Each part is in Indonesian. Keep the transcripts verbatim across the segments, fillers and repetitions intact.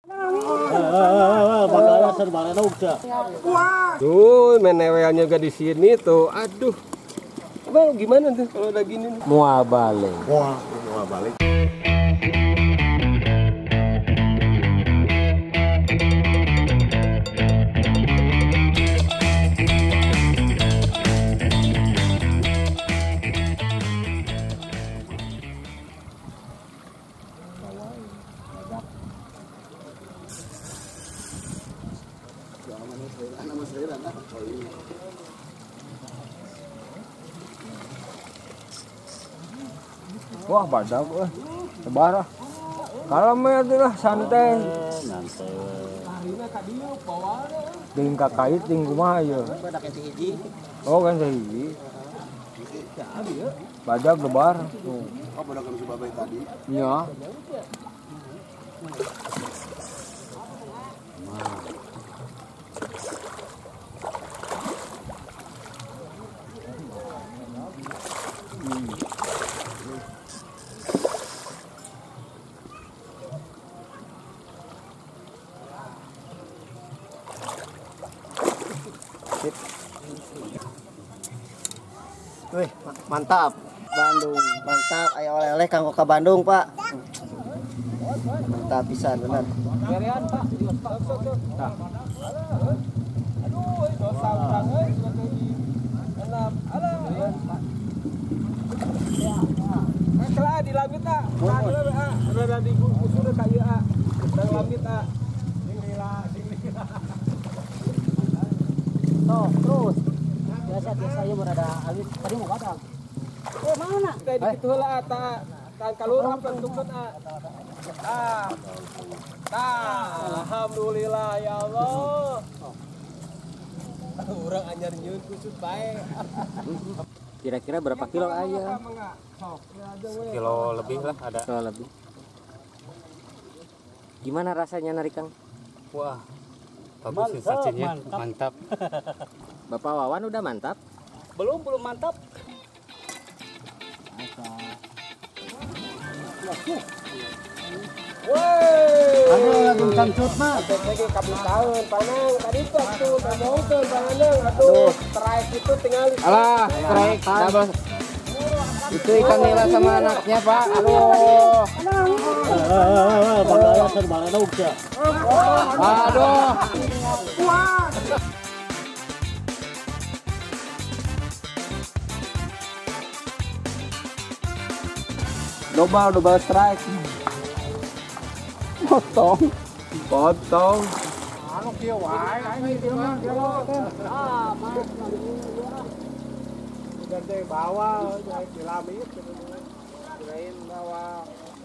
Tuh, meneweannya juga di sini tuh. Aduh. Bang, gimana tuh kalau udah gini? Mual balik. Wah, mual balik. Wah, badak wah. Sebarah. Kalem ya tuh lah, santai. Santai. Ting kakait ting kumaha ya. Badak yang hiji. Oh kan sahiji. Badak lebar. Oh, badak yang si babai tadi. Iya. Wih, mantap. Bandung, mantap. Ayo oleh-oleh kanggo ka Bandung, Pak. Mantap pisan bener. Kerian, Pak. Nah. Aduh, dosa urang euy, sudah teuing. Enam. Alah. Ya. Nah, kelah di lamit ah. Ada ah, ada di kusur ka ieu ah. Di lamit ah. Sing lila, sing lila. Tuh, terus. Biasa biasa ieu berada alit. Tadi mau badak. Eh, mana? Tadi kitu heula ta. Tan kalurah bentukkeun ah. Ah. Tah, alhamdulillah ya Allah. Urang anyar nyieun kusut bae. Kira-kira berapa kilo aja? Kilo lebih lah ada. Kilo lebih. Gimana rasanya narik Kang? Wah, bagus sensasinya, mantap. Bapak Wawan udah mantap? Belum, belum mantap. Woi. Aduh, lagi cancut mah. Lagi kabut tahun, panang. Tadi tuh tuh ngomongkeun panang. Aduh, strike itu tinggal. Alah, strike double. Itu ikan nila sama anaknya, Pak. Aduh. Aduh. Double, double strike. Potong. Potong. Anu kieu wae anjing kieu mah. Ah, mah. Gede bawah, jadi kilamit. Kirain bawah.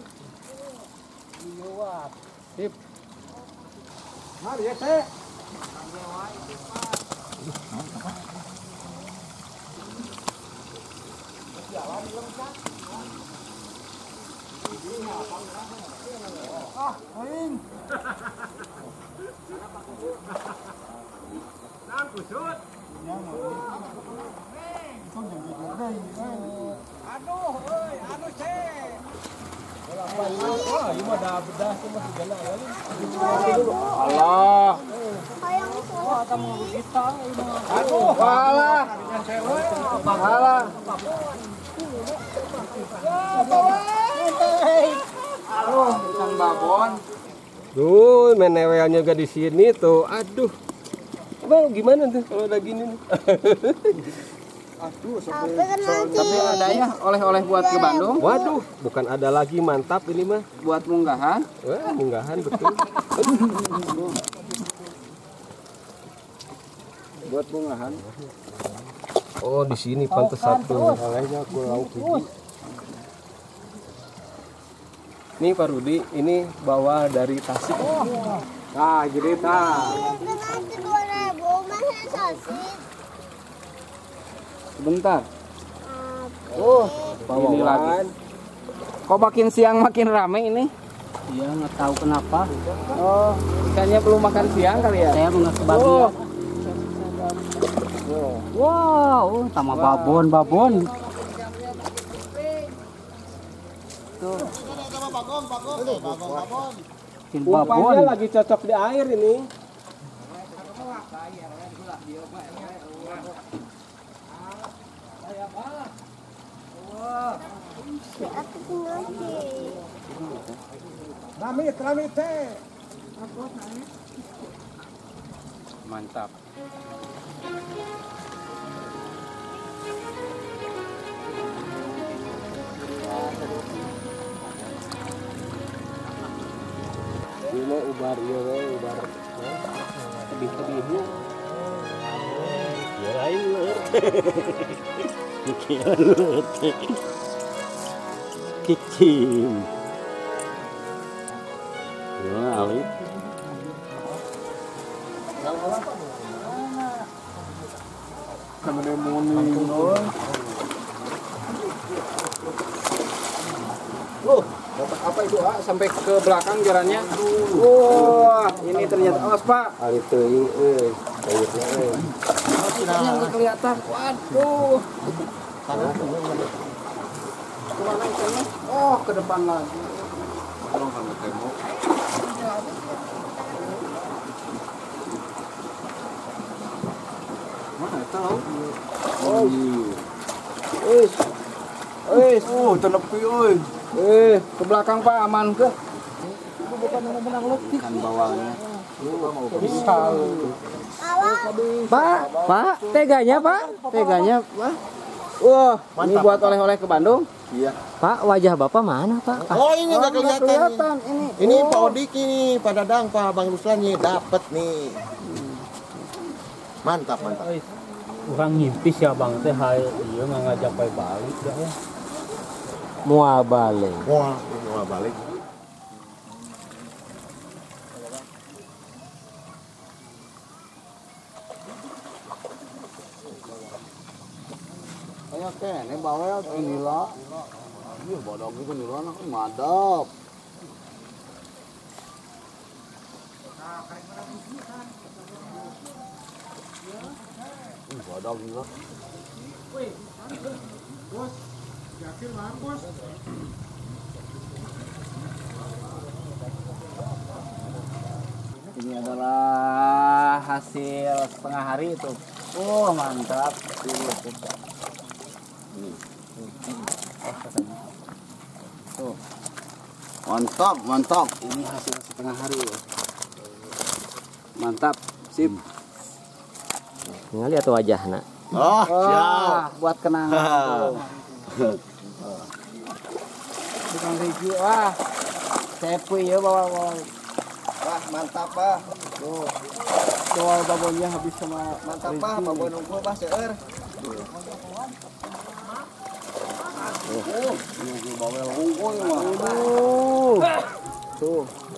Ieuat. Sip. Mari ya, Teh. Ah, aing. Nang kusut. Aduh, euy, anu cek. Wah, ieu mah da bedah tuh mah segala kali. Allah. Wah, kamu kita ini mah. Aduh, walah. Walah. Aduh, ikan babon. Tuh, meneweannya juga di sini tuh. Aduh. Bang, gimana tuh kalau udah gini? Aduh, tapi ada ya oleh-oleh buat ke Bandung. Waduh, bukan ada lagi, mantap ini mah. Buat munggahan. Wah, munggahan betul. Buat munggahan. Oh, di sini pantas satu. Olehnya aku lauk gigi. Nih Pak Rudi, ini bawa dari Tasik. Nah, jadi tah. Sebentar. Oh, ini lagi. Kok makin siang makin rame ini? Iya, nggak tahu kenapa. Oh, ikannya belum makan siang kali ya? Saya mengerti kebagian. Oh. Wow, sama babon, babon. Tuh. bikin Umpannya babon. lagi cocok di air ini. Lamit, lamit teh. Mantap. Ini ubar ieu we ubar. Tebih-tebihnya. Ya lain leueur. Kicim. Ya alit. Oh, dapat apa itu, ah? Sampai ke belakang jalannya. Wah, ini ternyata awas, Pak. Alit teuing euy. Airnya euy. Ikannya nggak kelihatan. Waduh. Kemana ikannya? Oh, ke depan lagi. Tolong kamu tembok. Mana tahu? Oh, Wis. Wis. Oh, tenepi euy. Eh, ke belakang Pak, aman ke? Itu bukan menang letih. Ikan bawalnya. Bisa. Pak, Pak, teganya Pak, teganya Pak. Wah, ini buat oleh-oleh ke Bandung. Iya. Pak, wajah Bapak mana, Pak? Oh, ini nggak kelihatan. nih. Kelihatan ini. Ini Pak Odik ini, Pak Dadang, Pak Bang Ruslan nih dapat nih. Mantap, mantap. Orang ngimpis ya Bang teh hayu ieu ngajak bae balik ya. Moal balik. Wah, mau balik. Kayak kene bawel ini lah. Iya, bodong itu nih lah, madap. Bodong ini lah. Ini adalah hasil setengah hari itu. Oh, mantap. Tuh. Mantap, mantap. Ini hasil setengah hari. Mantap, sip. Ningali atuh wajahna. Oh, Wah, siap. buat kenangan. Tukang review, wah. Sepi ya bawa bawa. Wah, mantap, Pak. Tuh. Soal babonnya habis sama Mantap, Pak. Babon unggul, Pak, seueur. ini bawel unggul mah. Aduh. Tuh.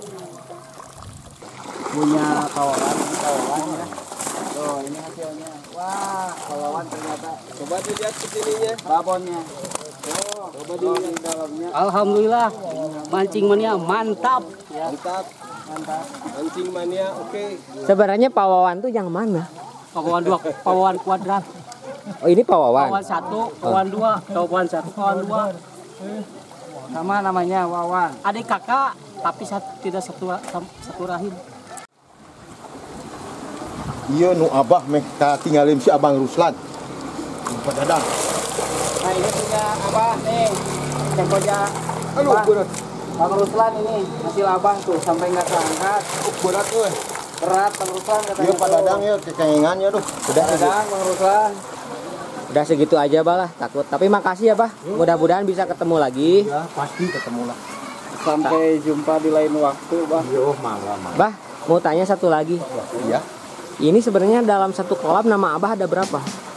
Punya kawalan, kawalan ya. Tuh, ini hasilnya. Wah, kawalan ternyata Coba dilihat kesininya. babonnya. Oh, coba di dalamnya. Alhamdulillah. Mancing mania mantap. Mantap. Mantap. Mancing mania, oke. Sebenarnya pawawan tuh yang mana? Pawawan dua, pawawan kuadrat, Oh, ini pawawan. pawawan satu, pawawan dua, pawawan satu, pawawan dua. Sama namanya Wawan. Adik kakak, tapi satu, tidak satu satu rahim. Iya, nu abah meh tinggalin si Abang Ruslan. Pak Dadang. Nah, ini punya abah nih. Yang punya Aduh, Abah. berat. Bang Ruslan ini hasil abah tuh sampai nggak terangkat. Berat, euy. Berat Bang Ruslan katanya. Iya, Pak Dadang ya kekengengannya tuh. Udah, Pak Dadang, Bang Ruslan. Udah segitu aja bah lah, takut. Tapi makasih ya bah. Mudah-mudahan bisa ketemu lagi. ya pasti ketemu lah. Sampai jumpa di lain waktu, Bang. Yo, malam. Bah, mau tanya satu lagi. Iya. Ini sebenarnya dalam satu kolam nama abah ada berapa?